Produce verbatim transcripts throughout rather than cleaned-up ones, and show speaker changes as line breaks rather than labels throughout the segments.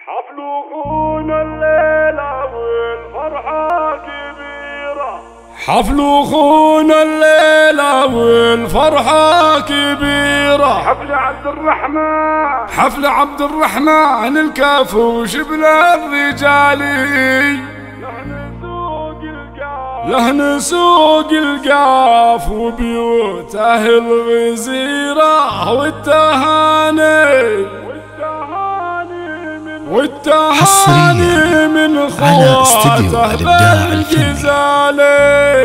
حفل الليلة والفرحة كبيرة.
حفل خونا الليلة والفرحة كبيرة.
حفل عبد الرحمن
حفل عبد الرحمن الكاف وشبل الرجالي. لهن سوق القاف وبيوته الغزيرة والتهاني والتهاني من خواته بالجزالي.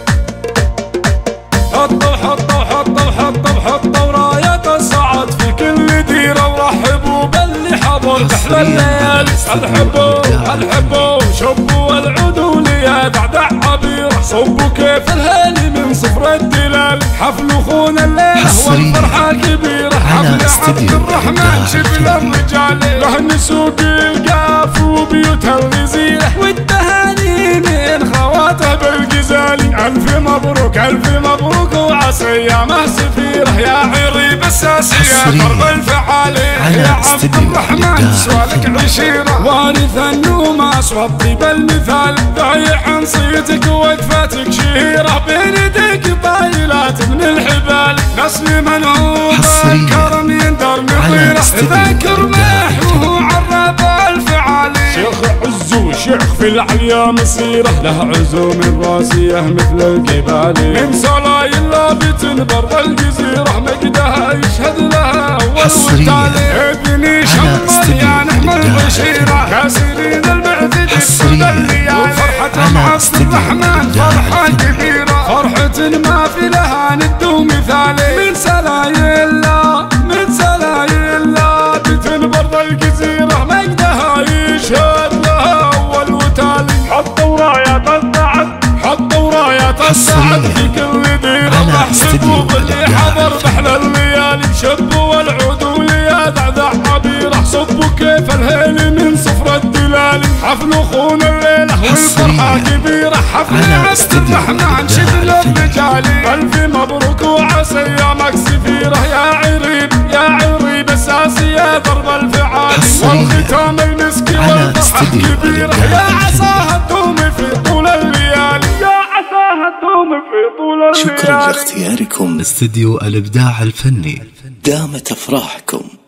حطوا حطوا حطوا حطوا حطوا راية الصعد في كل ديرة ورحبوا باللي حضر تحلى الليالي. الحبوا الحبوا شبوا العدو ليا دعدع عبيرة. صبوا كيف الهالي من صفر الدلال. حفل خونا الليلة والفرحة كبيرة. حفل عبد الرحمن شبل الرجال. لهن سوق القاف وبيوتها الغزيرة والتهاني من خواته بالجزالي. ألف مبروك ألف مبروك وعسى ايامه سفيرة. يا عريب الساسية ضرب الفعالي. يا عبد الرحمن سوالك عشيرة. وارث النوماس والطيب المثال. ضايع عن صيتك ووقفتك شهيرة. بين يديك طايلات من الحبال. نسل منعوب الكرم يندر مطيرة. ذاكر ماح وهو عرب الفعالي. شيخ عزو شيخ في العليا مصيرة. له عزوم راسية مثل الجبال. من سلايل لابت برا الجزيرة. مجدها يشهد لها والتالي. ابني شمال يا نحم البشيرة. كاسرين المعتدين كل الليالي. وفرحة عبد الرحمن فرحة كبيرة. فرحة ما في لها ند ومثالي. من سلايل لا من سلايل لابت برا الجزيرة. مجدها يشهد لها والتالي. حطوا رايات السعد حطوا رايات السعد في كل ديرة. احسبوا باللي حضر بحلى الليالي. شبوا العدو ليا دعدع عبيرة. صبوا كيف الهيل من صفر الدلال. حفل خونا الليلة والفرحة كبيرة. حفل عبد الرحمن شبل الرجالي. ألف مبروك وعسى ايامك سفيرة. يا عريب يا عريب الساسية ضرب الفعالي. والختام المسكي والفرحة كبيرة. يا عساها تدوم في طول الليالي. يا عساها تدوم في طول الليالي.
شكرا لاختياركم.
استديو الإبداع الفني.
دامت أفراحكم.